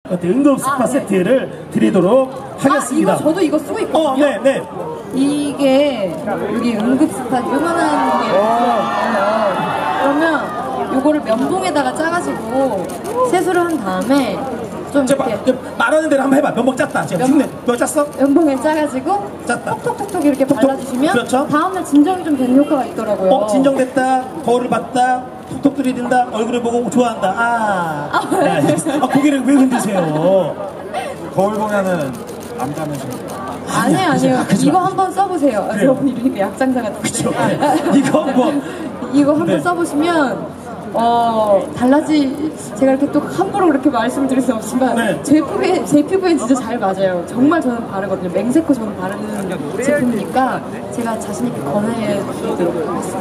응급 스파 세트를 드리도록 하겠습니다. 이거 저도 이거 쓰고 있거든요. 네. 이게 여기 응급 스파 요만한 게 있어요. 그러면 요거를 면봉에다가 짜가지고 세수를 한 다음에 좀 이렇게 말하는 대로 한번 해봐. 면봉 짰다. 지금 흉내. 너 짰어? 면봉에 짜가지고 짰다. 톡톡톡톡 이렇게 발라주시면 그렇죠. 다음날 진정이 좀 되는 효과가 있더라고요. 진정됐다. 거울을 봤다. 톡톡 들이댄다. 얼굴을 보고 좋아한다. 네. 고개를 왜 흔드세요? 거울 보면은 안 가면서. 아니에요. 이거 한번 써보세요. 여러분 이렇게 약장사 같은데. 그쵸. 이거 한번 네. 써보시면 제가 이렇게 또 함부로 그렇게 말씀을 드릴 수 없지만 네. 제 피부에 진짜 잘 맞아요. 정말 저는 바르거든요. 맹세코 저는 바르는 제품이니까 제가 자신있게 권해드리도록 하겠습니다.